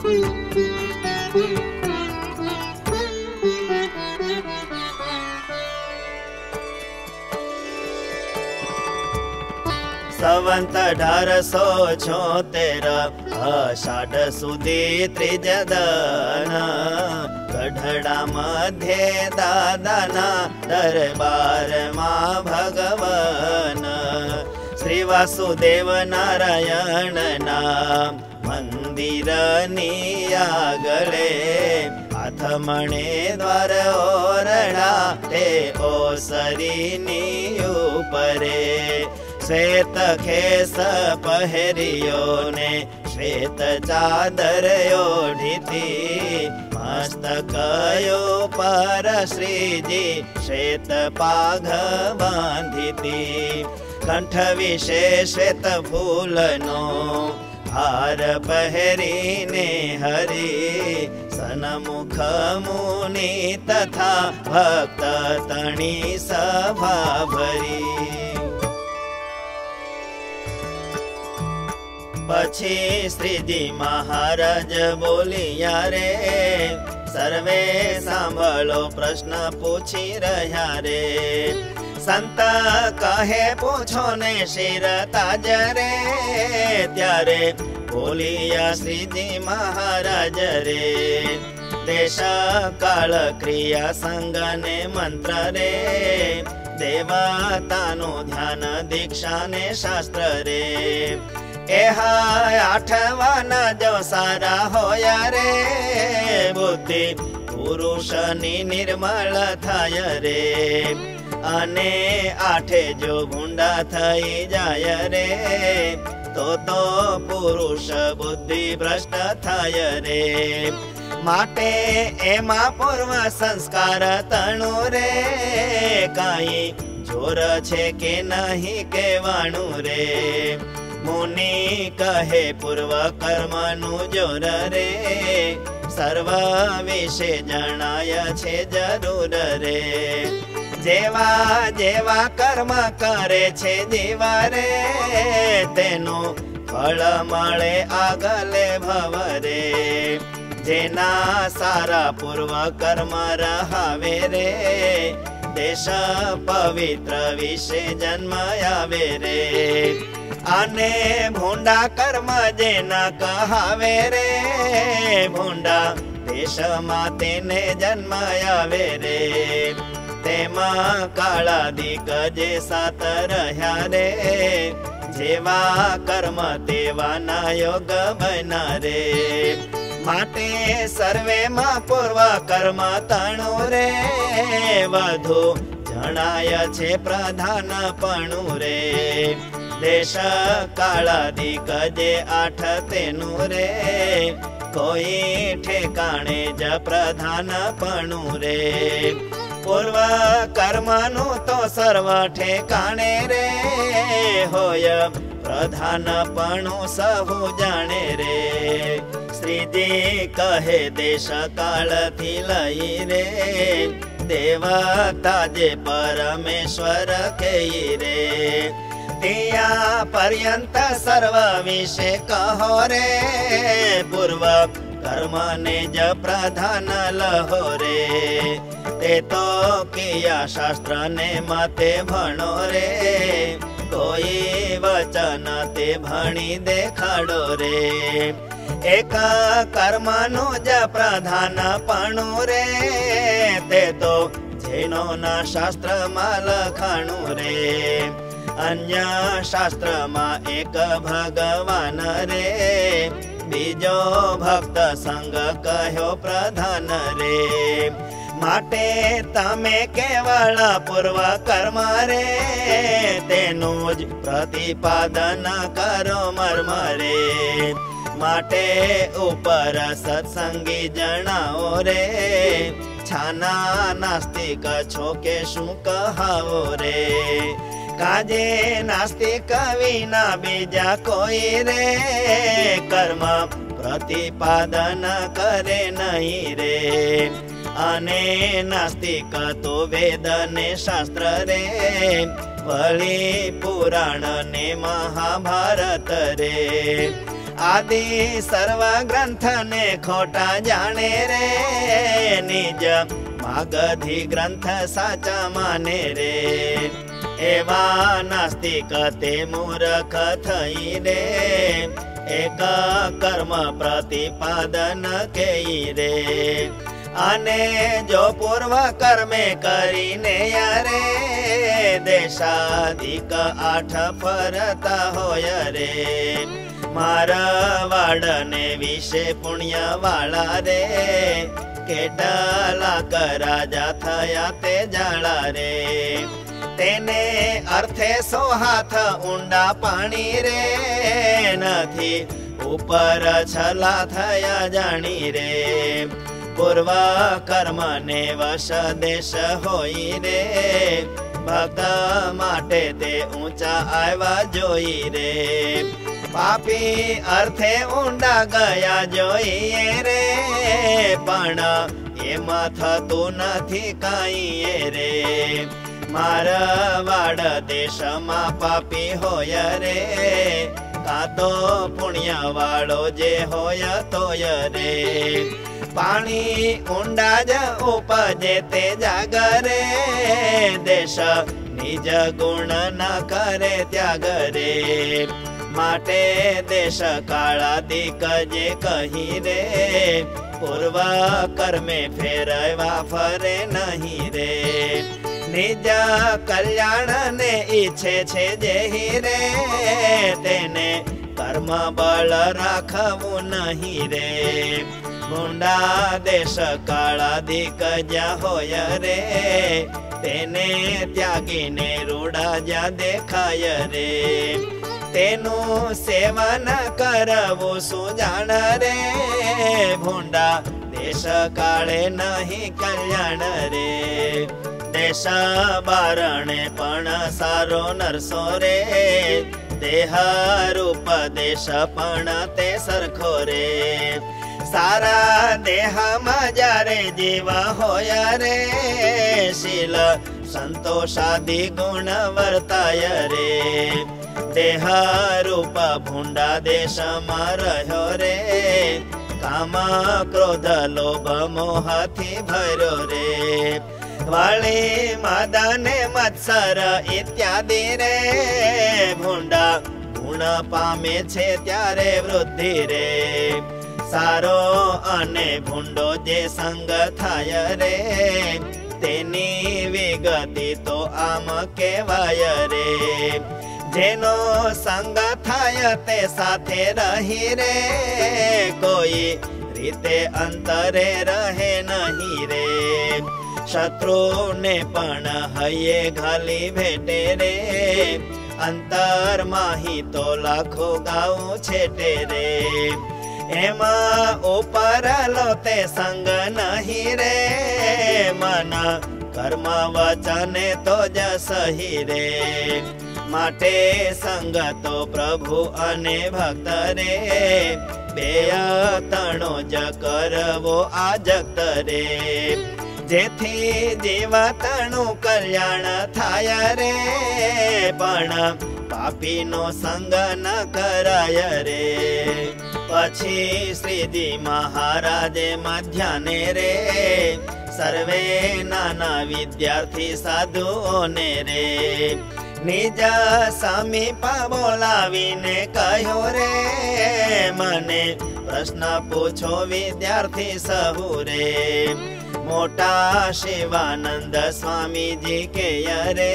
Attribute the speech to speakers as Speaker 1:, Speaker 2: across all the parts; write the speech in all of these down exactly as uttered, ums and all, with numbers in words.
Speaker 1: સંવંત અઢારસો છોતેર અષાઢ સુધી ત્રિજદન ગઢડા મધ્યે દાદાના દરબારમાં ભગવાન શ્રી વાસુદેવ નારાયણના મંદિરની આગળે આથમણે દ્વાર ઓરડા તે ઓસરીની ઉપરે શ્વેત ખેસ પહેર્યો ને શ્વેત ચાદર ઓઢીથી મસ્તકયો પર શ્રીજી શ્વેત પાઘ બાંધીતી કંઠ વિશે શ્વેત ફૂલનો હાર પહેરીને હરી સનમુખ મુનિ તથા ભક્ત તણી સભા ભરી પછી શ્રીજી મહારાજ બોલ્યા રે સર્વે સાંભળો પ્રશ્ન પૂછી રહ્યા રે સંત કહે પૂછો ને શિર તાજ રે ત્યારે બોલ્યા શ્રીજી મહારાજ રે દેશ કાળ ક્રિયા સંગ ને મંત્ર રે દેવતાનું ધ્યાન દીક્ષા ને શાસ્ત્ર રે એહા આઠવાના જો સારા હોયા રે બુદ્ધિ પુરુષની નિર્મળ થાય રે અને આઠે જો ભૂંડા થઈ જાય રે તો તો પુરુષ બુદ્ધિ ભ્રષ્ટ થાય રે માટે એમાં પૂર્વ સંસ્કાર તણુ રે કાંઈ જોર છે કે નહીં કહેવાનું રે મુનિ કહે પૂર્વ કર્મનું જોર રે સર્વ વિશે જણાય છે જરૂર રે જેવા જેવા કર્મ કરે છે જીવા રે તેનું ફળ મળે આગલે ભવ રે જેના સારા પૂર્વ કર્મ રહાવે રે દેશ પવિત્ર વિશે જન્મ આવે રે અને ભૂંડા કર્મ જેના કહાવે રે ભૂંડા દેશમાં તેને જન્મ આવે રે તેમાં કાળાદિક જે સાત રહ્યા રે જેવા કર્મ તેવાના યોગ બના રે માટે સર્વેમાં પૂર્વ કર્મ તણુ રે વધુ જણાય છે પ્રધાનપણું રે દેશ કાળાદિક જે આઠ તેનું રે કોઈ ઠેકાણે જ પ્રધાનપણું રે પૂર્વ કર્મનું તો સર્વ ઠેકાણે રે હોય પ્રધાનપણું સહુ જાણે રે શ્રીજી કહે દેશ કાળથી લઈ રે દેવતા જે પરમેશ્વર કહી રે ત્યાં પર્યંત સર્વ વિશે કહો રે પૂર્વ કર્મને જ પ્રધાન લહો રે તે તો કિયા શાસ્ત્ર ને મતે ભણો રે કોઈ વચન તે ભણી દેખાડો રે એક કર્મનું જ પ્રધાનપણું રે તે તો જેનો ના શાસ્ત્રમાં લખાણું રે અન્ય શાસ્ત્રમાં એક ભગવાન રે બીજો ભક્ત સંગ કહ્યો પ્રધાન રે માટે તમે કેવળ પૂર્વ કર્મ રે તેનું જ પ્રતિપાદન કરો મર્મ રે માટે ઉપર સત્સંગી જણાવો રે છાના નાસ્તિક છો કે શું કહાવો રે કાજે નાસ્તિક વિના બીજા કોઈ રે કર્મ પ્રતિપાદન કરે નહીં રે અને નાસ્તિક તો વેદ ને શાસ્ત્ર રે વળી પુરાણ ને મહાભારત રે आदि सर्व ग्रंथ ने खोटा जाने रे निज मागधी ग्रंथ साचा माने रे एवा नास्तिक ते मूर्ख थई रे एक कर्म प्रतिपादन केई रे अने जो पूर्व कर्मे करीने यारे देशाधिक आठ फरता होय रे मारवाड़ने विषे पुण्य वाला रे केटलाक राजा थया ते जाळा रे तेने अर्थे सो हाथ ऊंडा पाणी रे नथी ऊपर छला थया जाणी रे पूर्व कर्म ने वश देश होई रे भक्त माटे ते ऊंचा आवा जोई रे पापी अर्थे ऊंडा गया जोईए रे पण एमा थतुं नथी काई रे मारवाड़ देश मा पापी होय रे का तो पुण्य वाळो जे होय तोय रे पाणी ऊंडा ज उपजे ते जागरे देश निज गुण न करे त्याग रे माटे देश काळादिक जे कही रे पूर्व कर्मे फेरवा फरे नहीं रे निज कल्याण ने इच्छे छे जेही रे तेने कर्म बल राखवू नहीं रे भूंडा देश काळादिक ज्या होय रे तेने त्यागी ने रूढ़ा ज्या देखाय रे तेनु सेवन करवू सुजान रे भूंडा देश काळे नहीं कल्याण रे देश बारणे पण सारो नरसो रे देह रूप देश पण ते सरखो रे सारा देह मजारे जीव होय रे शील संतोषादि गुण वर्ताय रे देह रूप भूंडा देश मा रह्यो रे काम क्रोध लोभ मोह थी भर्यो रे वाली मदने मत्सर इत्यादि रे भूंडा गुण पामे छे त्यारे वृद्धि रे सारो अने भूंडो जे संग थाय रे तेनी विगति तो आम केवाय रे जेनो संग थाय ते साथे रही रे कोई रीते अंतरे रहे नहीं रे शत्रु ने पण हये घाली भेटे रे अंतर माही तो लाखो गाऊ छेटे रे एमा ऊपर लोते संग नहीं रे मन कर्म वचन तो जसही रे माटे संग तो प्रभु अने भक्त रे बेय तणो ज करवो आजक्त रे जेथी जीवतनु कल्याण थाय रे पण पापी नो संग न कराय रे पछी श्रीजी महाराजे मध्याने रे सर्वे नाना विद्यार्थी साधुओने रे निज समीप बोलावीने कह्यो रे मने प्रश्न पूछो विद्यार्थी सहु रे मोटा शिवानंद स्वामी जी के रे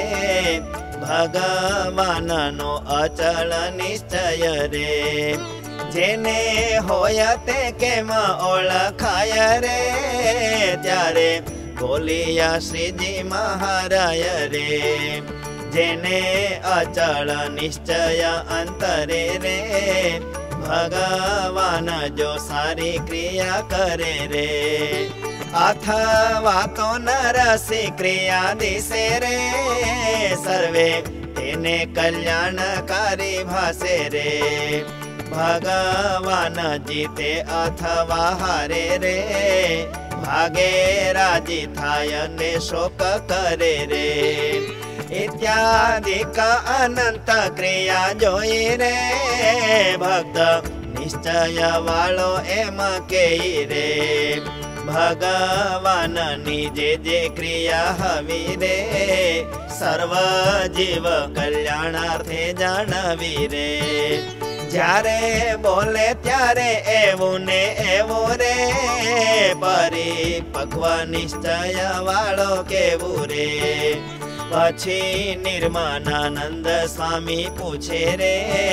Speaker 1: भगवान नो अचल निश्चय रे जेने होय ते केम ओळखाय रे त्यारे बोलिया श्रीजी महाराय रे जेने अचल निश्चय अंतरे रे भगवान जो सारी क्रिया करे रे अथवा तो नरसी क्रिया दिसे रे सर्वे तेने कल्याणकारी भासे रे भगवान जीते अथवा हारे रे भागे राजी थाय ने शोक करे रे इत्यादि का अनंत क्रिया जोई रे भक्त निश्चय નિશ્ચય વાળો એમ કે રે ભગવાનની જે જે ક્રિયા હવી રે સર્વ જીવ કલ્યાણાર્થે જાણવી રે જ્યારે બોલે ત્યારે એવું ને એવું રે પરિપક્વ નિશ્ચય વાળો કેવું રે પછી નિર્માનાનંદ સ્વામી પૂછે રે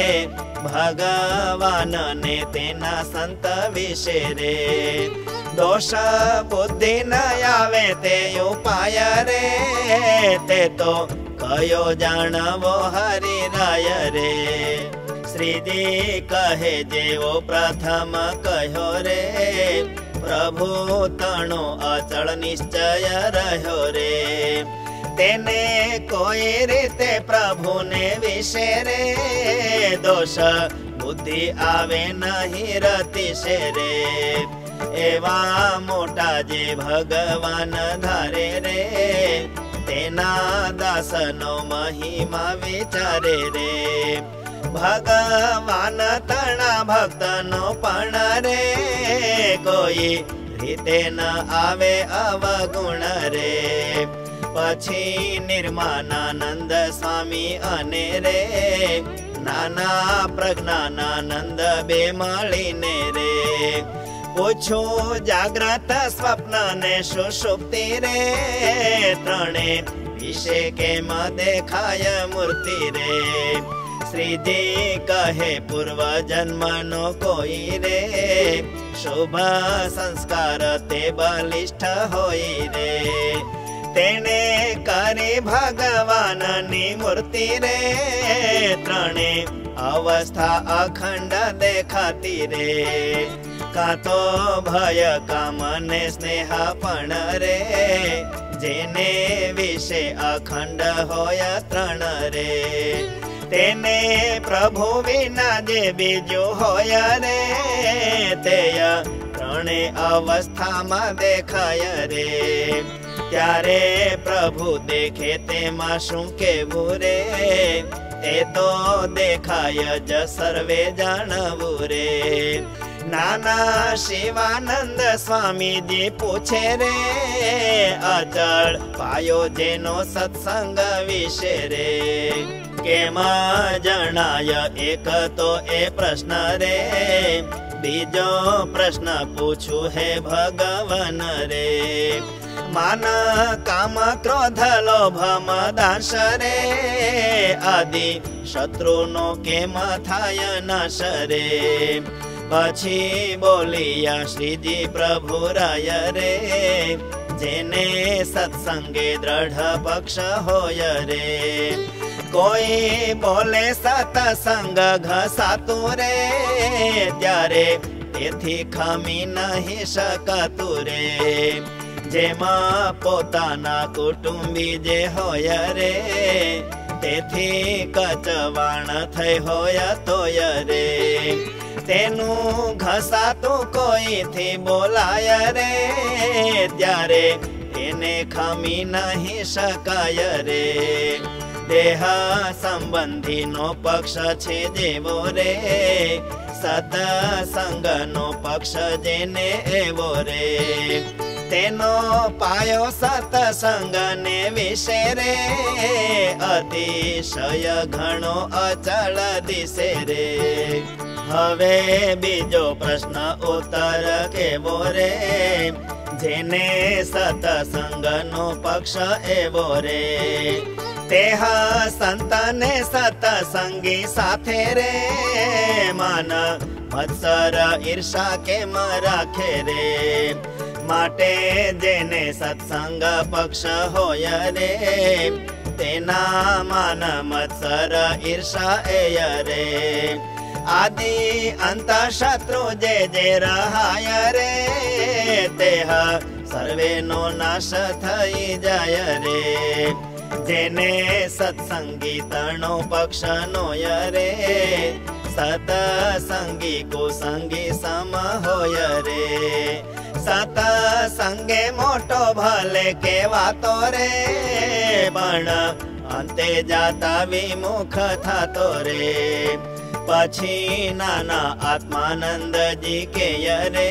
Speaker 1: ભગવાન ને તેના સંત વિશે રે દોષ બુદ્ધિ ન આવે તે ઉપાય રે તે તો કયો જાણવો હરિરાય રે શ્રીજી કહે જેવો પ્રથમ કહ્યો રે પ્રભુ તણો અચળ નિશ્ચય રહ્યો રે તેને કોઈ રીતે પ્રભુને વિશે રે દોષ બુદ્ધિ આવે નહીં રતિશે રે એવા મોટા જે ભગવાન ધારે રે તેના દાસનો મહિમા વિચારે રે ભગવાન તણા ભક્તનો પણ રે કોઈ રીતે ન આવે અવગુણ રે પછી નિર્માનાનંદ સ્વામી અને રે નાના પ્રજ્ઞાનાનંદ બે મળીને રે પૂછું જાગ્રત સ્વપ્ન ને સુષુપ્તિ રે ત્રણે વિશે કેમ દેખાય મૂર્તિ રે શ્રીજી કહે પૂર્વ જન્મનો કોઈ રે શુભ સંસ્કાર તે બલિષ્ઠ હોય રે તેને કરી ભગવાનની મૂર્તિ રે ત્રણે અવસ્થા અખંડ દેખાતી રે કાં તો ભય કામ ને સ્નેહ પણ રે જેને વિશે અખંડ હોય ત્રણ રે તેને પ્રભુ વિના જે બીજું હોય રે તે ત્રણે અવસ્થામાં દેખાય રે ત્યારે પ્રભુ દેખે તેમાં શું કેવું રે તે તો દેખાય જ સર્વે જાણવું રે નાના શિવાનંદ સ્વામીજી પૂછે રે અચળ પાયો જેનો સત્સંગ વિશે રે કેમ જણાય એક તો એ પ્રશ્ન રે બીજો પ્રશ્ન પૂછું હે ભગવાન રે માન કામ ક્રોધ લોભ મદાંશ રે આદિ શત્રુનો કેમ થાય નાશ રે પછી બોલિયા શ્રીજી પ્રભુ રાય રે જેને સત્સંગે દ્રઢ પક્ષ હોય રે કોઈ બોલે સત્સંગ ઘસાતું રે ત્યારે તેથી ખમી નહીં શકાતું રે જેમાં પોતાના કુટુંબી જે હોય રે તેથી કચવાણ થઈ હોય તોય રે તેનું ઘસાતું કોઈથી બોલાય રે ત્યારે એને ખમી નહીં શકાય રે દેહ સંબંધીનો પક્ષ છે જેવો રે સત્સંગનો પક્ષ જેને એવો રે તેનો પાયો સત્સંગ ને વિશે રે અતિશય ઘણો અચળ દિશે રે હવે બીજો પ્રશ્ન ઉત્તર કેવો રે જેને સત્સંગનો પક્ષ એવો રે તેહ સંતને સત્સંગી સાથે રે માન મત્સર ઈર્ષા કેમ રાખે રે માટે જેને સત્સંગ પક્ષ હોય રે તેના માન મત્સર ઈર્ષા એય રે આદિ અંત શત્રુ જે જે રહાય રે તેહ સર્વેનો નાશ થઈ જાય રે જેને સત્સંગી તણો પક્ષ નો રે સતસંગી કુસંગી સમ હોય રે સતસંગે મોટો ભલે કેવાતો રે પણ અંતે જાતા વિમુખ થતો રે પછી નાના આત્માનંદજી કે રે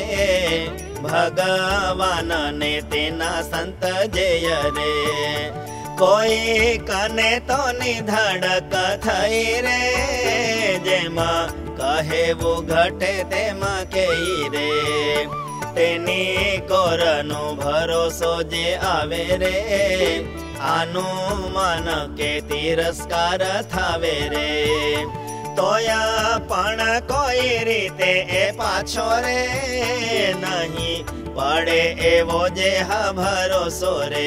Speaker 1: ભગવાન ને તેના સંત જય રે કોઈ કને તો નિધડક થઈ રે જેમાં કહેવું ઘટે તેમાં કે રે તેની કોરનો ભરોસો જે આવે રે આનું મન કે તિરસ્કાર થાવે રે તોયા પણ કોઈ રીતે એ પાછો રે નહીં પડે એવો જે હા ભરોસો રે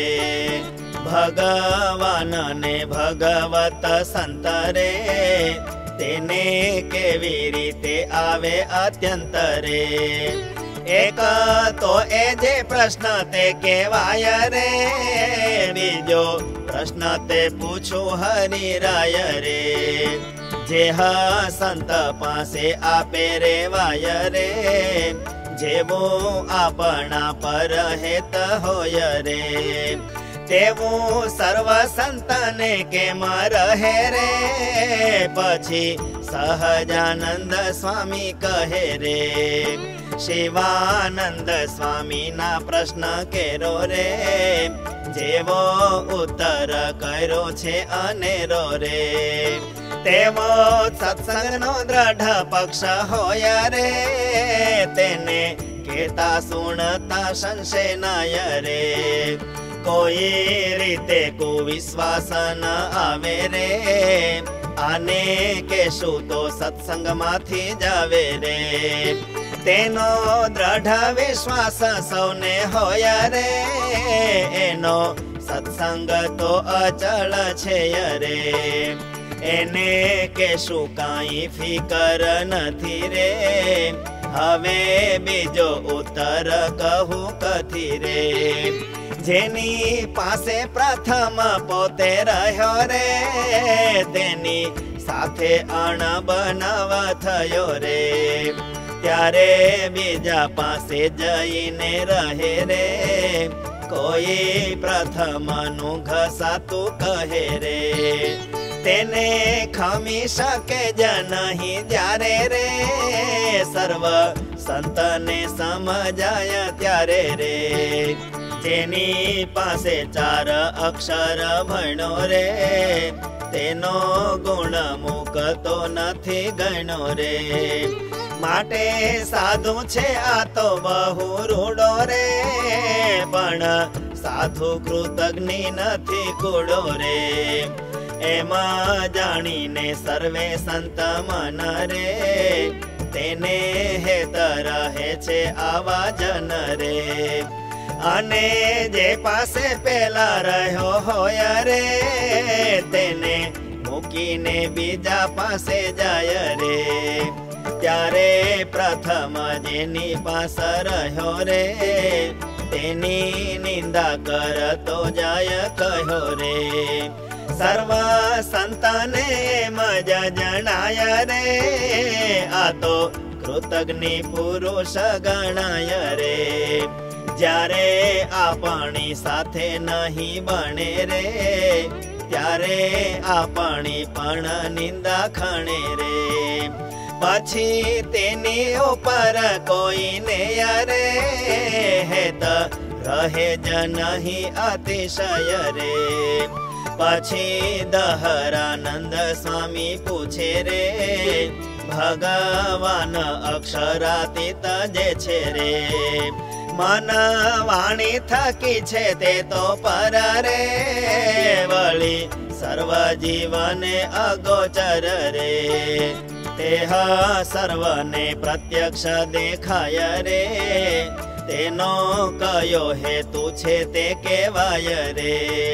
Speaker 1: ભગવાન ને ભગવત સંત રે તેને કેવી રીતે આવે અત્યંત રે એક તો એ જે પ્રશ્ન તે કહેવાય રે બીજો પ્રશ્ન તે પૂછું હરિરાય રે જે હા સંત પાસે આપે રે વાય રે જેવું આપણા પર હેત હોય રે તેવું સર્વ સંતને કેમ રહે રે પછી સહજાનંદ સ્વામી કહે રે શિવાનંદ સ્વામી ના પ્રશ્ન કેરો રે જેવો ઉત્તર કર્યો છે અનેરો રે તેવો સત્સંગનો દ્રઢ પક્ષ હોય રે તેને કેતા સુણતા સંશય નાય રે કોઈ રીતે કુવિશ્વાસ ન આવે રે આને કેશું તો સત્સંગ માંથી જાવે રે તેનો દ્રઢ વિશ્વાસ સૌને હોય રે એનો સત્સંગ તો અચળ છે રે એને કેશું કાંઈ ફિકર નથી રે હવે બીજો ઉત્તર કહું કથી રે જેની પાસે પ્રથમ પોતે રહ્યો રે તેની સાથે અણ બનાવ થયો રે ત્યારે બીજા પાસે જઈને રહે રે કોઈ પ્રથમ નું ઘસાતું કહે રે તેને ખમી શકે જ નહીં જ્યારે રે સર્વ સંતને સમજાય ત્યારે રે જેની પાસે ચાર અક્ષર ભણો રે તેનો ગુણ મુકતો નથી ગણો રે માટે સાધુ છે આ તો બહુ રૂડો રે પણ સાધુ કૃતજ્ઞ નથી કુડો રે એમાં જાણીને સર્વે સંત મન રે તેને હેત રહે છે આવા જન રે અને જે પાસે પેલા રહ્યો હોય રે તેને મૂકીને બીજા પાસે જાય રે ત્યારે પ્રથમ જેની પાસે રહ્યો રે તેની નિંદા કરતો જાય કહ્યો રે સર્વ સંતને મજા જણાય રે આ તો કૃતજ્ઞ પુરુષ ગણાય રે જ્યારે આપણી સાથે નહીં બને રે ત્યારે આપણી પણ નિંદા ખણે રે પછી તેની ઉપર કોઈને રે હેત રહે જ નહીં અતિશય રે પછી દહરાનંદ સ્વામી પૂછે રે ભગવાન અક્ષરાતીત જે છે રે મન વાણી થકી છે તે તો પર રે વળી સર્વ જીવને અગોચર રે તેહ સર્વને પ્રત્યક્ષ દેખાય રે તેનો કયો હેતુ છે તે કહેવાય રે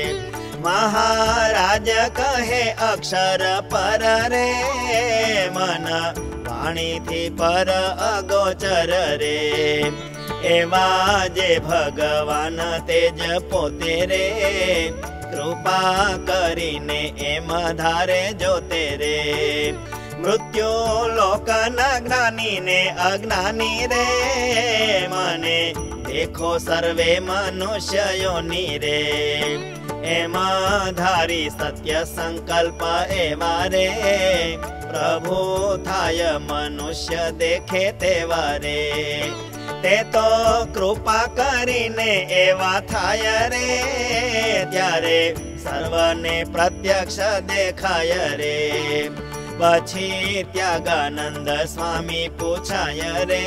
Speaker 1: મહારાજ કહે અક્ષર પર રે મન વાણી થી પર અગોચર રે એવા જે ભગવાન તેજ પોતે રે કૃપા કરીને એમ ધારે જોતે રે મૃત્યુ લોકના જ્ઞાની ને અજ્ઞાની રે મને દેખો સર્વે મનુષ્યોની રે એમાં ધારી સત્ય સંકલ્પ એવા રે પ્રભુ થાય મનુષ્ય દેખે તેવા રે તે તો કૃપા કરીને એવા થાય રે ત્યારે સર્વને પ્રત્યક્ષ દેખાય રે પછી ત્યાગાનંદ સ્વામી પૂછાય રે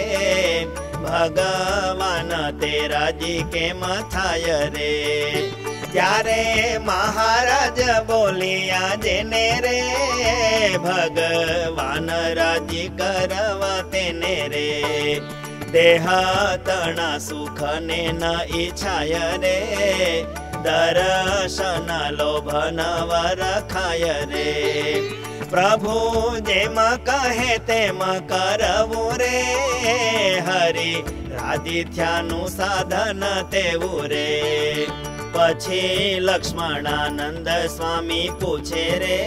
Speaker 1: ભગવાન તે રાજી કેમ થાય રે ત્યારે મહારાજ બોલ્યા જેને રે ભગવાન રાજી કરવા તેને રે દેહ તણા સુખ ને ન ઈચ્છાય રે દર્શન લોભ નવ રખાય રે પ્રભુ જેમ કહે તેમ કરવું રે હરિ રાધિથ્યાનું સાધન તેવું રે પછી લક્ષ્મણાનંદ સ્વામી પૂછે રે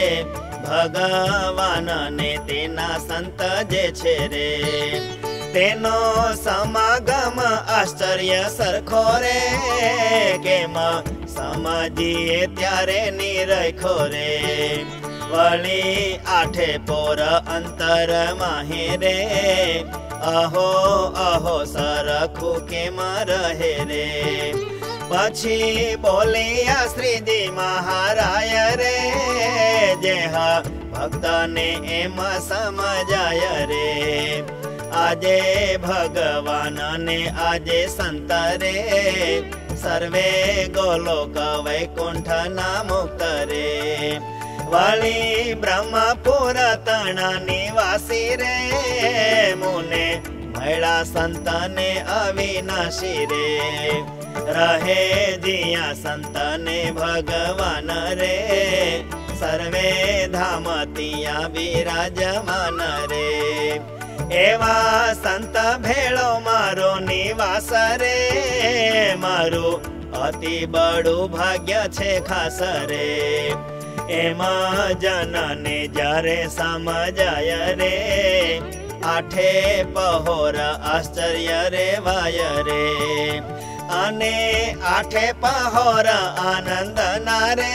Speaker 1: ભગવાન ને તેના સંત જે છે રે તેનો સમાગમ આશ્ચર્ય સરખો રે કેમ સમજીએ ત્યારે નિરખો રે વળી આઠે પોર અંતર માહે રે અહો અહો સરખું કેમ રહે રે પછી બોલ્યા શ્રીજી મહારાય રે જેહ ભક્તને એમ સમજાય રે આજે ભગવાન ને આજે સંત રે સર્વે ગોલોક વૈકુંઠ ના મુક્ત રે વળી બ્રહ્મપુર તણા નિવાસી રે મુને મળ્યા સંત ને અવિનાશી રે રહે દિયા સંત ને ભગવાન રે સર્વે ધામ તિયા વિરાજમાન રે એવા સંત ભેળો મારો નિવાસ રે મારું અતિ બડું ભાગ્ય છે ખાસ રે એમાં જનને જ્યારે સમજાય રે આઠે પહોર આશ્ચર્ય રે વાય રે અને આઠે પહોર આનંદ ના રે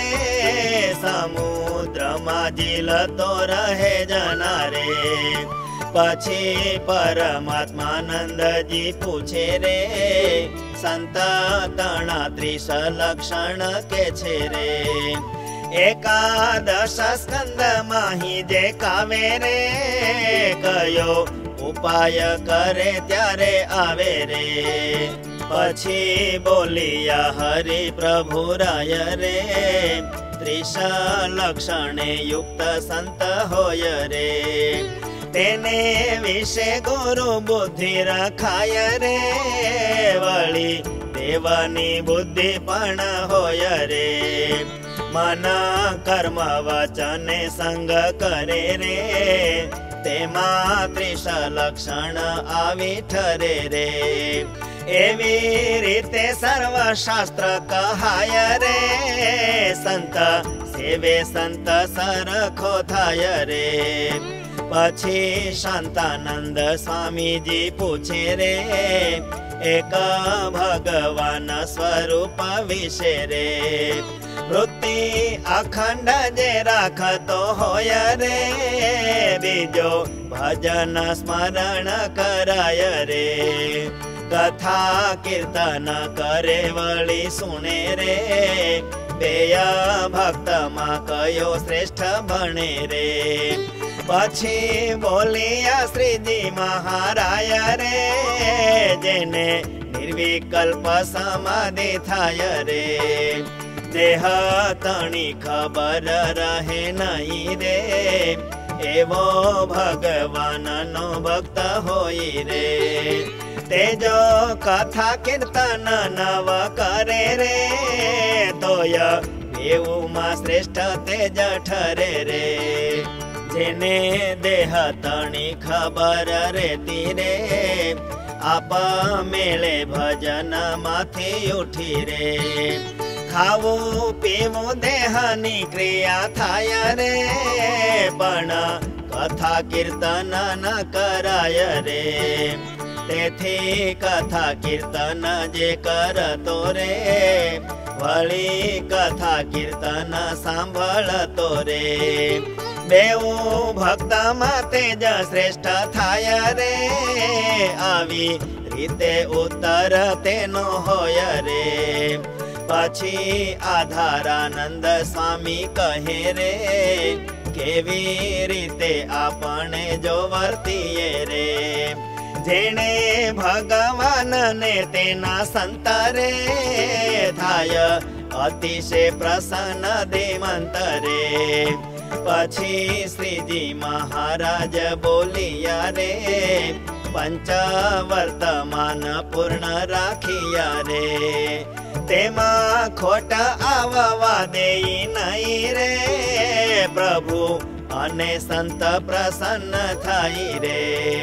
Speaker 1: સમુદ્રમાં ઝીલતો રહે જના રે પછી પરમાત્માનંદજી પૂછે રે સંત તણા ત્રીસ લક્ષણ કે છે રે એકાદશ સ્કંદ માહી જે કાવે રે કયો ઉપાય કરે ત્યારે આવે રે પછી બોલિયા હરિ પ્રભુ રાય રે ત્રીસ લક્ષણે યુક્ત સંત હોય રે તેને વિશે ગુરુ બુદ્ધિ રખાય રે વળી દેવાની બુદ્ધિ પણ હોય રે મન કર્મ વચને સંગ કરે રે તેમાં ત્રીસ લક્ષણ આવી ઠરે રે એવી રીતે સર્વ શાસ્ત્ર કહાય રે સંત સેવે સંત સરખો થાય રે પછી શાંતાનંદ સ્વામીજી પૂછે રે એક ભગવાન સ્વરૂપ વિશે રે વૃત્તિ અખંડ જે રાખતો હોય રે બીજો ભજન સ્મરણ કરાય રે કથા કીર્તન કરે વળી સુણે રે બેય ભક્તમાં કયો શ્રેષ્ઠ ભણે રે પછી બોલિયા શ્રીજી મહારાય રે જેને નિર્વિકલ્પ સમાધિ થાય રે દેહ તણી ખબર રહે નહીં રે એવો ભગવાન નો ભક્ત હોય રે તેજો કથા કીર્તન નવ કરે રે તોય એવું માં શ્રેષ્ઠ તેજ ઠરે રે જેને દેહ તણી ખબર રેતી રે આપ મેળે ભજન માંથી ઉઠી રે ખાવું પીવું દેહની ક્રિયા થાય રે પણ કથા કીર્તન ન કરાય રે तेथी कथा कीर्तन जे करतो रे वळी कथा कीर्तन सांभळतो रे बेऊ भक्त में तेज श्रेष्ठ थाय रे आवी रीते उतर तेनो होय रे पछी आधारानंद स्वामी कहे रे केवी रीते आपणे जो वर्तीए रे जेने भगवान ने तेना संत रे थाय अतिशय प्रसन्न धीमंत रे पछी श्रीजी महाराज बोलिया रे पंचवर्तमान पूर्ण राखिया रे तेमा खोट आववा देई नहीं रे प्रभु अने संत प्रसन्न थाई रे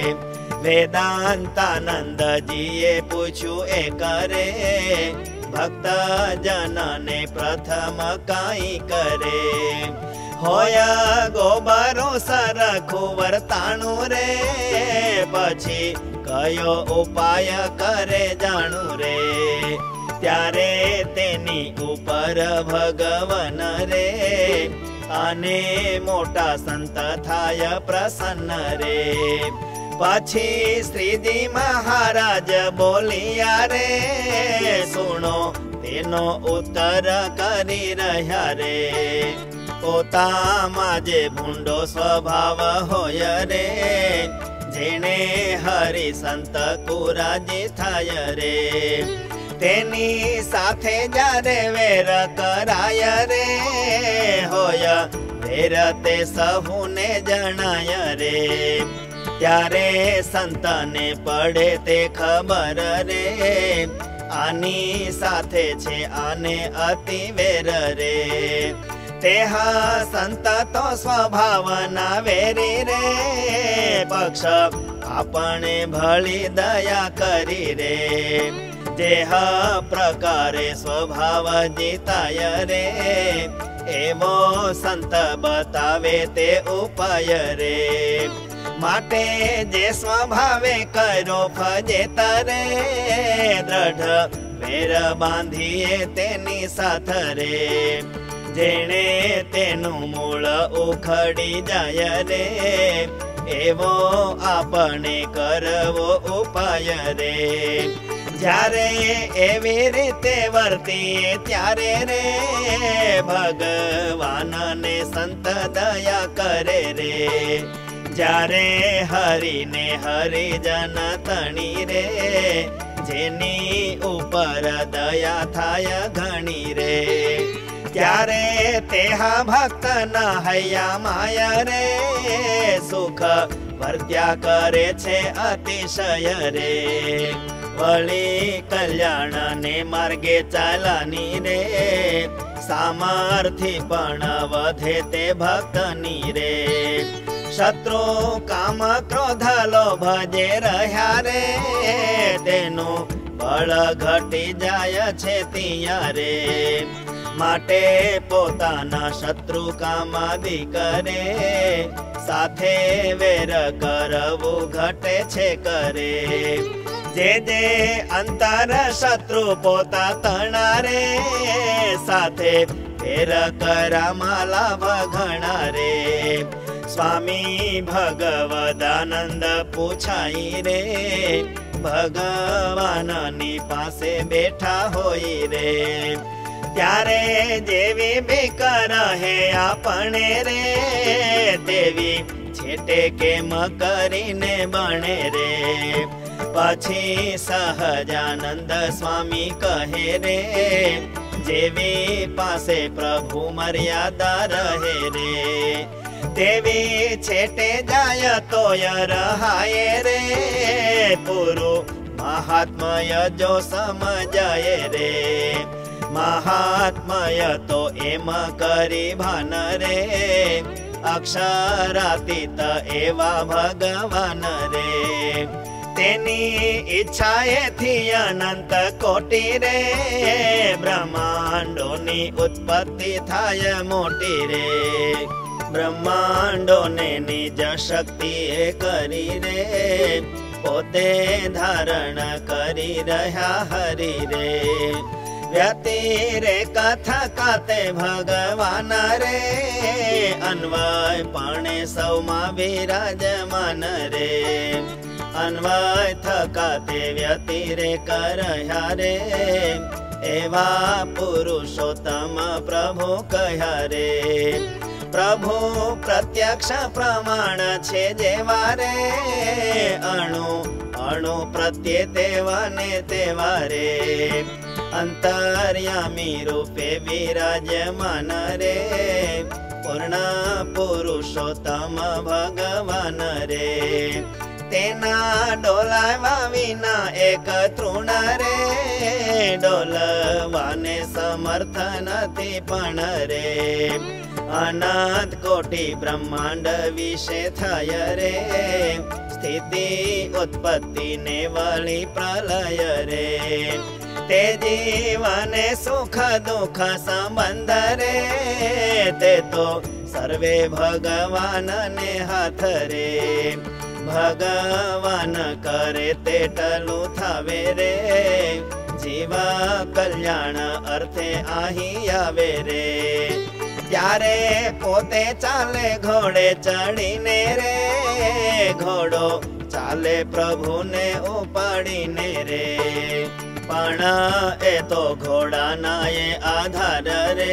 Speaker 1: वेदांतानंद जीए पूछू एक रे भक्त जन ने प्रथम काई करे होया गोबरो सरखु वर्ताणु रे पछी कयो उपाय करे जाणु रे त्यारे तेनी उपर भगवन रे अने मोटा संत थाय प्रसन्न रे पछी श्रीजी महाराज बोलिया रे सुनो तेनो उत्तर करी रह्या रे पोतामां जे भूंडो स्वभाव होय रे जेने हरि संत कुराजी थाय रे तेनी साथे जारे वेर कराय रे होय वेर ते सहुने जणाय रे त्यारे संतने पड़े ते खबर रे आनी साथे छे आने अति वेर रे तेहा संत तो स्वभावना वेरी रे पक्ष आपणे भली दया करी रे जेह प्रकारे स्वभाव जीताय रे एवो संत बतावे ते उपाय रे माटे जे स्वभावे करो फजेत रे दृढ़ वेर बांधीए तेनी साथ रे जेने तेनु मूळ उखड़ी जाय रे एवो आपणे करवो उपाय रे जारे एवी रीते वर्तीए त्यारे रे भगवान ने संत दया करे रे जारे हरि ने हरिजन तणी रे जेनी उपर दया थाय घणी रे त्यारे तेहा भक्त न हैया माया रे सुख वर्त्या करे छे अतिशय रे वळी कल्याण ने मार्गे चालानी रे सामर्थी पण वधे ते भक्तनी रे शत्रु काम क्रोध लोभ जे रह्या रे तेनु बळ घटी जाय छे तिया रे माटे पोताना शत्रु कामादि करे साथे वेर करवू घटे छे करे जे जे अंतर शत्रु पोता तणा रे साथे वेर करामा लाभ घणा रे स्वामी भगवदानंद पूछाई रे भगवान नी पासे बैठा होई रे त्यारे जेवी बीक रहे आपणे रे तेवी छेटे केम करीने बने रे पछी सहजानंद स्वामी कहे रे जेवी पासे प्रभु मर्यादा रहे रे तेवी छेटे जाय तोय रहाय रे पुरु महात्मय जो समजाय रे महात्मय तो एम करी भान रे अक्षरातीत एवा भगवान रे तेनी इच्छाए थी अनंत कोटि रे ब्रह्मांडो नी उत्पत्ति थाय मोटी रे ब्रह्मांडो ने निज शक्ति करी रे પોતે ધારણ કરી રહ્યા હરી રે વ્યતિરેક થકાતે ભગવાન રે અન્વય પણ સૌમાં બિરાજમાન રે અન્વય થકાતે વ્યતિરેક રહ્યા રે એવા પુરુષોત્તમ પ્રભુ કહ્યા રે પ્રભુ પ્રત્યક્ષ પ્રમાણ છે જેવા રે અણુ અણુ પ્રત્યે તેવા ને તેવા રે અંતર્યામી રૂપે વિરાજમાન રે પૂર્ણ પુરુષોત્તમ ભગવાન રે તેના ડોલાવા વિના એક તૃણ રે ડોલવાને સમર્થ નથી પણ રે અનંત કોટી બ્રહ્માંડ વિશે થાય રે સ્થિતિ ઉત્પત્તિ ને વળી પ્રલય રે તે જીવને સુખ દુઃખ સંબંધ રે તે તો સર્વે ભગવાન ને હાથ રે ભગવાન કરે તેટલું થાવે રે જીવા કલ્યાણ અર્થે અહીં આવે રે ત્યારે પોતે ચાલે ઘોડે ચડીને રે ઘોડો ચાલે પ્રભુને ઉપાડીને રે પણ એ તો ઘોડાના એ આધાર રે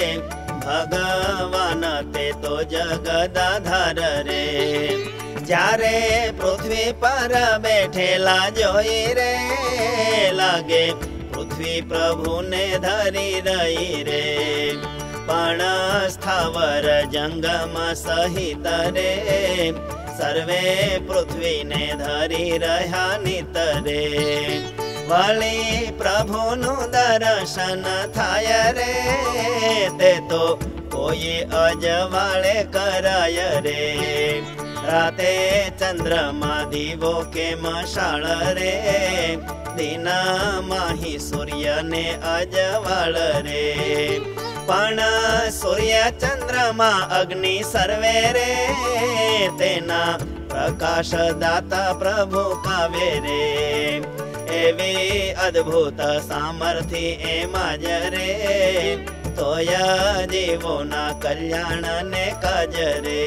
Speaker 1: ભગવાન તે તો જગદાધાર રે જ્યારે પૃથ્વી પર બેઠેલા જોઈ રે લાગે પૃથ્વી પ્રભુને ધરી રહી રે પણ સ્થાવર જંગમ સહિત રે સર્વે પૃથ્વીને ધરી રહ્યા નિત રે વળી પ્રભુનું દર્શન થાય રે તે તો કોઈ અજવાળે કરાય રે રાતે ચંદ્રમાં દીવો કે મશાળ રે દિના માહી સૂર્ય ને અજવાળ રે પણ સૂર્ય ચંદ્રમાં અગ્નિ સર્વે રે તેના પ્રકાશ દાતા પ્રભુ કાવે રે એવી અદ્ભુત સામર્થ્ય એમાં જ રે તોયા જીવોના કલ્યાણ ને કાજ રે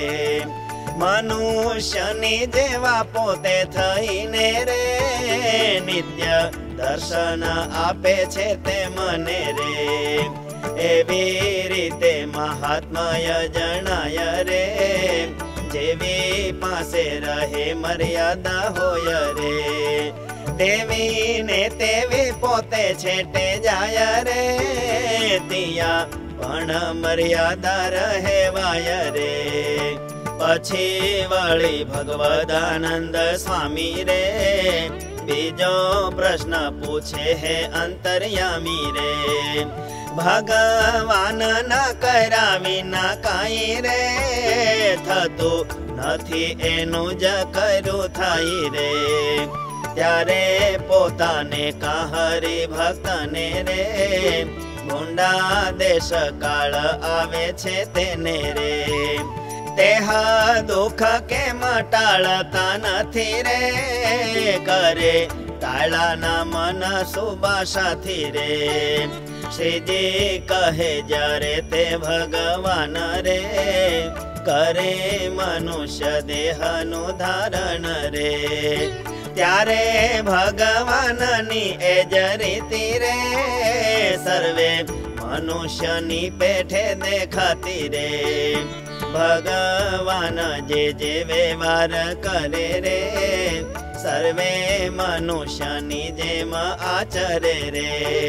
Speaker 1: મનુષ્યની જેવા પોતે થઈને રે નિત્ય દર્શન આપે છે તે મને રે એવી રીતે મહાત્મય જણાય રે જેવી પાસે રહે મર્યાદા હોય રે તેવી ને તેવી પોતે છેટે જાય રે ત્યાં પણ મર્યાદા રહેવાય રે પછી વળી ભગવદાનંદ સ્વામી રે બીજો પ્રશ્ન પૂછે હે અંતર્યામી રે ભગવાન ના કર્યા વિના કાંઈ રે થતું નથી એનું જ કર્યું થાય રે ત્યારે પોતાને કહરી ભક્તને રે ગુંડા દેશ કાળ આવે છે તેને રે તેહ દુઃખ કે મટાળતા નથી રે કરે તાળાના મન સુબાસાથી રે શ્રીજી કહે જ્યારે તે ભગવાન રે કરે મનુષ્ય દેહનું ધારણ રે ત્યારે ભગવાનની એ જ રીતિ રે સર્વે મનુષ્યની પેઠે દેખાતી રે ભગવાન જે જે વ્યવહાર કરે રે સર્વે મનુષ્યની જેમ આચરે રે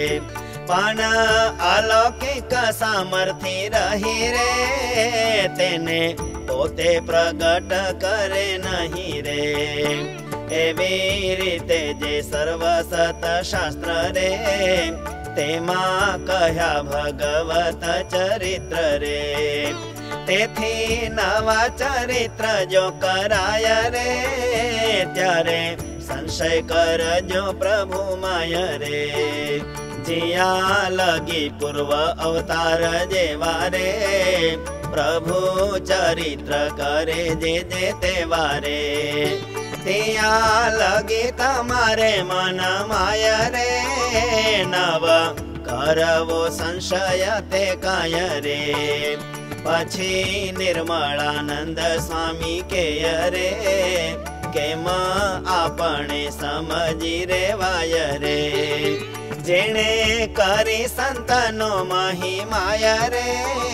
Speaker 1: પણ અલૌકિક સામર્થ્ય રહી રે તેને પોતે પ્રગટ કરે નહીં રે એવી રીતે જે સર્વસત શાસ્ત્ર રે તેમાં કહ્યા ભગવત ચરિત્ર રે તેથી નવા ચરિત્ર જો કરાય રે ત્યારે સંશય કરજો પ્રભુ માય રે जिया लगी पूर्व अवतार जेवारे प्रभु चरित्र करे जे जे तेवारे ત્યાં લગી તમારે મન માય રે નવ કરવો સંશય તે કાય રે પછી નિર્મળાનંદ સ્વામી કે રે કેમ આપણે સમજી રેવાય રે જેણે કરી સંતનો મહિમાય રે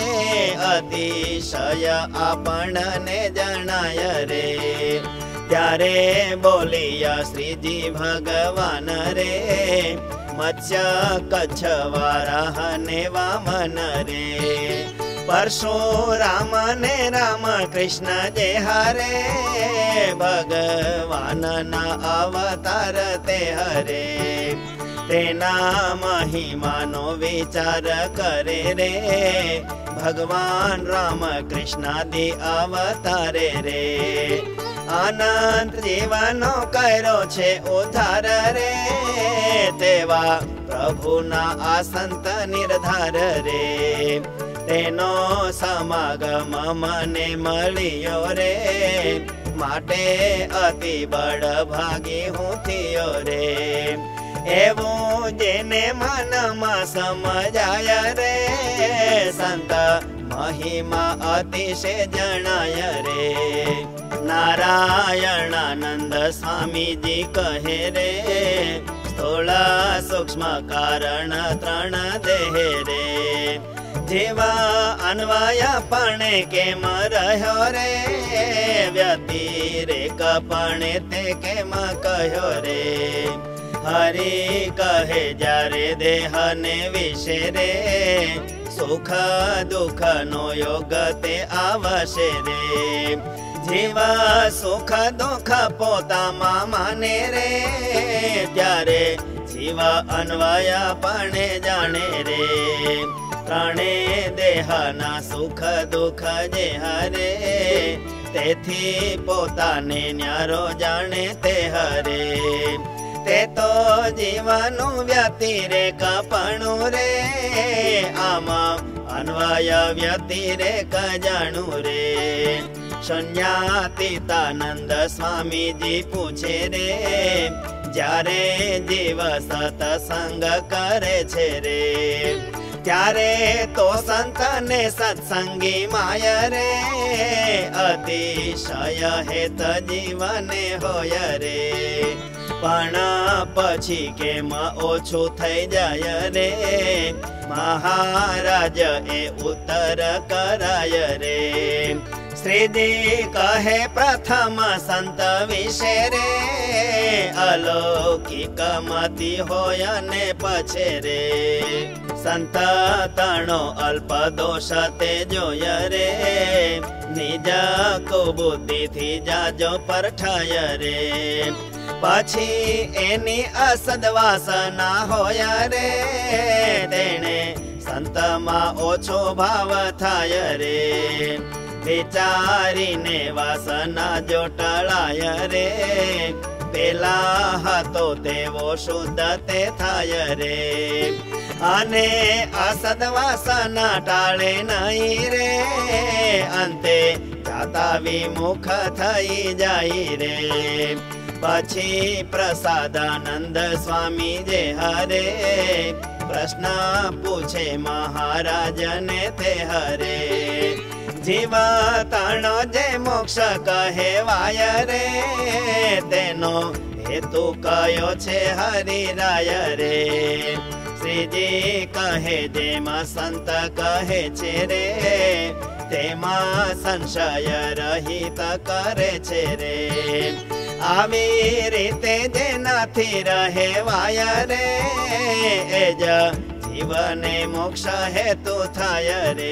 Speaker 1: અતિશય આપણને જણાય રે ત્યારે બોલિયા શ્રીજી ભગવાન રે મત્સ્ય કચ્છ વારાહ ને વામન રે પરશુરામ ને રામ કૃષ્ણ જે હરે ભગવાન ના અવતાર તે હરે તેના મહિમાનો વિચાર કરે રે ભગવાન રામ કૃષ્ણાદિ અવતારે રે અનંત જીવનો કર્યો છે ઉદ્ધાર રે તેવા પ્રભુના આ સંત નિર્ધાર રે તેનો સમાગમ મને મળ્યો રે માટે અતિ બળ ભાગી હું થયો રે એવું જેને મનમાં સમજાય રે સંત મહિમા અતિશય જણાય રે નારાયણાનંદ સ્વામીજી કહે રે સ્થૂળ સૂક્ષ્મ કારણ ત્રણ દેહ રે જેવા અન્વય પણ કેમ રહ્યો રે વ્યતિરેક પણ તે કેમ કહ્યો રે હરિ કહે જ્યારે દેહ ને વિશે રે સુખ દુઃખ નો યોગ તે આવશે રે જીવા સુખ દુઃખ પોતામાં માને રે ત્યારે જીવા અન્વય પણ જાણે રે ત્રણે દેહના સુખ દુઃખ જે હરે તેથી પોતાને ન્યારો જાણે તે હરે તે તો જીવનું વ્યતિરેક પણું રે આમાં અન્વય વ્યતિરેક જાણું રે શૂન્યાતીતાનંદ સ્વામીજી પૂછે રે જ્યારે જીવ સત્સંગ કરે છે રે ત્યારે તો સંતને સત્સંગી માય રે અતિશય હેત જીવને હોય રે પણ પછી કેમ ઓછું થઈ જાય રે મહારાજ એ ઉત્તર કરાય રે શ્રીજી કહે પ્રથમ સંત વિશે રે અલૌકિક મતિ હોય ને પછી રે સંત તણો અલ્પ દોષ તે જોય રે નિજ કુબુદ્ધિ થી જાજો પરઠાય રે પછી એની અસદવાસના હોય રે તેણે સંતમાં ઓછો ભાવ થાય રે વિચારીને વાસના જો ટળાય રે પેલા હતો તેવો શુદ્ધ તે થાય રે અને અસદવાસના ટાળે નહીં રે અંતે જાતા વિમુખ થઈ જાય રે પછી પ્રસાદાનંદ સ્વામી જે હરે પ્રશ્ન પૂછે મહારાજને તે હરે જીવતાણો જે મોક્ષ કહેવાય રે તેનો હેતુ કયો છે હરિરાય રે શ્રીજી કહે જેમાં સંત કહે છે રે તેમાં સંશય રહિત કરે છે રે આવી રીતે જેનાથી રહેવાય રે એ જ જીવને મોક્ષ હેતુ થાય રે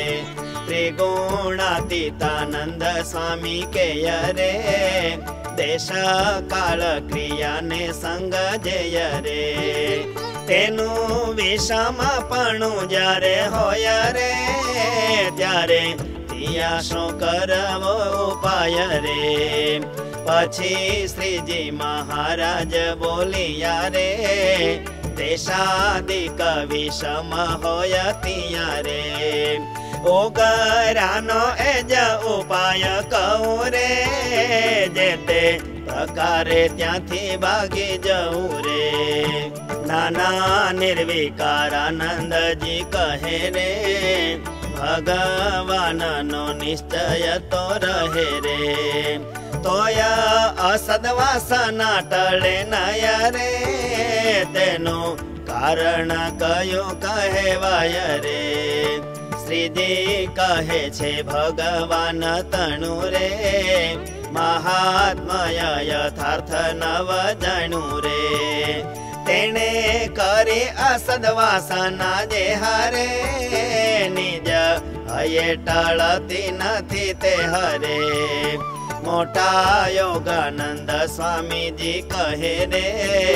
Speaker 1: ત્રિગુણાતીતાનંદ સ્વામી કે રે દેશ કાળ ક્રિયાને સંગ જય રે તેનું વિષમપણું જ્યારે હોય રે ત્યારે ત્યાં શું કરવો ઉપાય રે પછી શ્રીજી મહારાજ બોલિયા રે દેશાદિક વિષમ હોય ત્યાં રે ઓગરાનો એ જ ઉપાય કહું રે જે તે પ્રકારે ત્યાંથી ભાગી જવું રે. નાના નિર્વિકારાનંદજી કહે રે ભગવાનનો નિશ્ચય તો રહે રે. તોય અસદવાસના ટળે નય રે તેનું કારણ કયું કહેવાય રે. શ્રીજી કહે છે ભગવાન તણુ રે મહાત્મય યથાર્થ નવ જાણું રે. તેણે કરી અસદવાસના જે હારે નિજ હયે ટળતી નથી તે હરે. મોટા યોગાનંદ સ્વામીજી કહે રે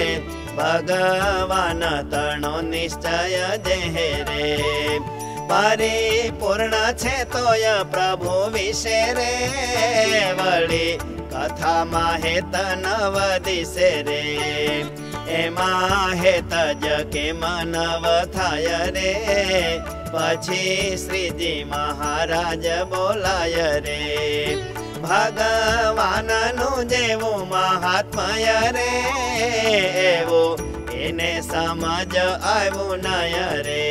Speaker 1: ભગવાન તણો નિશ્ચય જે રે. પરિપૂર્ણ છે તોય પ્રભુ વિશે રે વળી કથામાં હેત નવ દિશે રે. એમાં હેત જ કે માનવ થાય રે પછી શ્રીજી મહારાજ બોલાય રે. ભગવાનનું જેવું મહાત્મય રે એવું એને સમજ આવ્યું નય રે.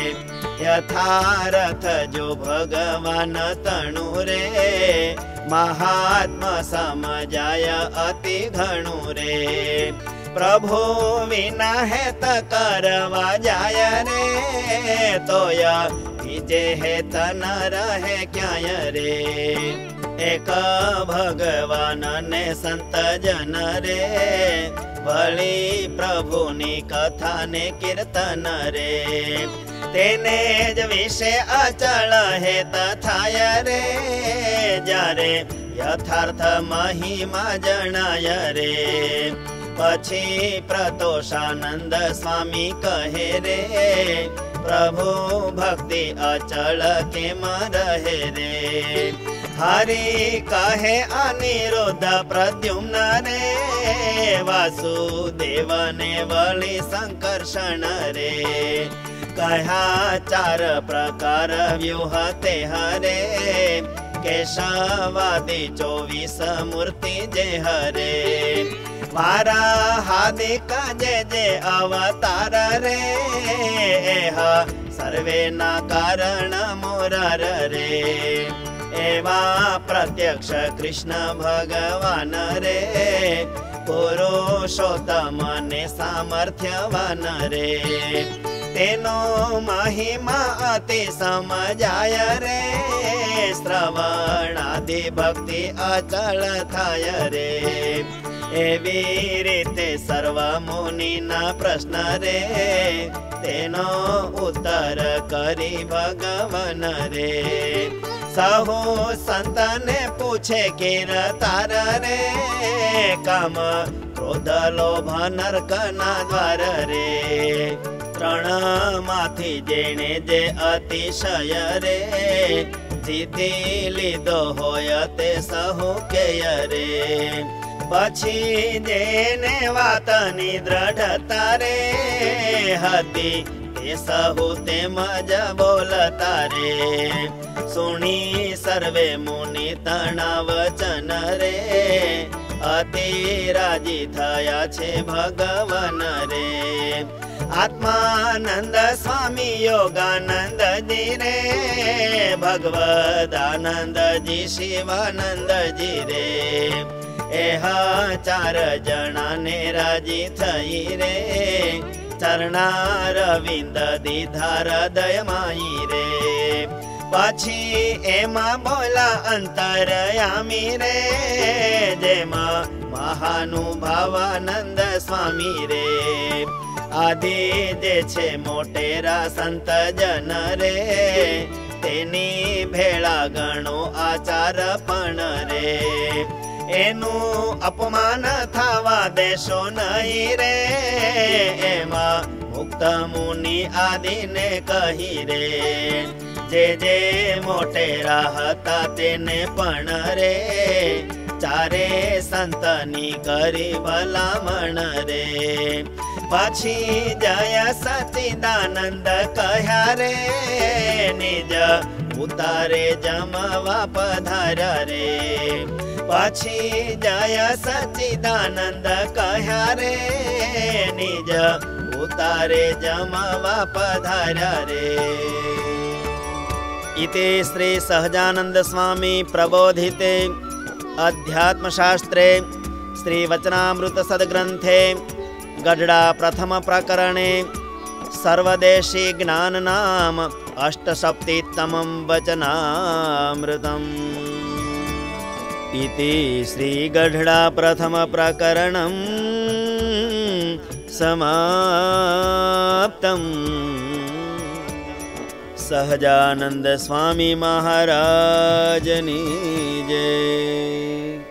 Speaker 1: યથાર્થ જો ભગવાન તણુ રે મહાત્મ સમજાય અતિ ઘણું રે. પ્રભુ વિના હેત કરવા જાય રે તોય બીજે હેત ન રહે ક્યાંય રે. એક ભગવાન ને સંત જન રે વળી પ્રભુની કથા ને કીર્તન રે. તેને જ વિશે અચળ હેત થાય રે જ્યારે યથાર્થ મહિમા જણાય રે. પછી પ્રતોષાનંદ સ્વામી કહે રે પ્રભુ ભક્તિ અચળ કેમ રહે રે. હરિ કહે અનિરુદ્ધ પ્રદ્યુમ્ન રે વાસુદેવને વળી સંકર્ષણ રે. કહ્યા ચાર પ્રકાર વ્યુહ તે હરે કેશવાદી ચોવીસ મૂર્તિ જે હરે. મારા હાદિક જે જે અવતાર રે સર્વે ના કારણ મોરાર રે. એવા પ્રત્યક્ષ કૃષ્ણ ભગવાન રે પુરુષોત્તમ ને સામર્થ્યવાન રે. તેનો મહિમા અતિ સમજાય રે શ્રવણાદિ ભક્તિ અચળ થાય રે. એવી રીતે સર્વ મુનિના પ્રશ્ન રે તેનો ઉત્તર કરી ભગવાન રે. સહુ સંતને પૂછે કીર્તાર રે કામ ક્રોધ લોભ નરક ના દ્વાર રે. ત્રણ માંથી જેણે જે અતિશય રે જીતી લીધો હોય તે સહુ કેય રે. પછી જેને વાતની દ્રઢતા રે હતી તે સહુ તેમજ બોલતા રે. સુણી સર્વે મુનિ તણા વચન રે અતિ રાજી થયા છે ભગવાન રે. આત્માનંદ સ્વામી યોગાનંદજી રે ભગવદાનંદજી શિવાનંદજી રે એહ ચાર જણા ને રાજી થઈ રે ચરણારવિંદ દીધા હૃદયમાઈ રે. પછી એમાં બોલા અંતરયામી રે જેમાં મહાનુભાવાનંદ સ્વામી રે. આદિ જે છે મોટેરા સંત જન રે તેની ભેળા ગણો આચાર પણ રે. એનું અપમાન થવા દેશો નહીં રે એમાં મુક્ત મુનિ આદિને કહી રે. જે જે મોટેરા હતા તેને પણ રે ચારે સંતની કરી ભલામણ રે. પછી જય સચિદાનંદ કહ્યા રે નિજ ઉતારે જમવા પધાર્યા રે. પછી જય સચ્ચિદાનંદ કહ્યા રે નિજ ઉતારે જમવા પધાર્યા રે. इति श्री सहजानंद स्वामी प्रबोधिते अध्यात्मशास्त्रे श्री वचनामृत सद्ग्रंथे गढ़डा प्रथम प्रकरणे सर्वदेशी ज्ञान नाम अष्टसप्तितमं वचनामृतम्. इति श्री गढ़डा प्रथम प्रकरणं समाप्तम्. सहजानंद स्वामी महाराजनी जय.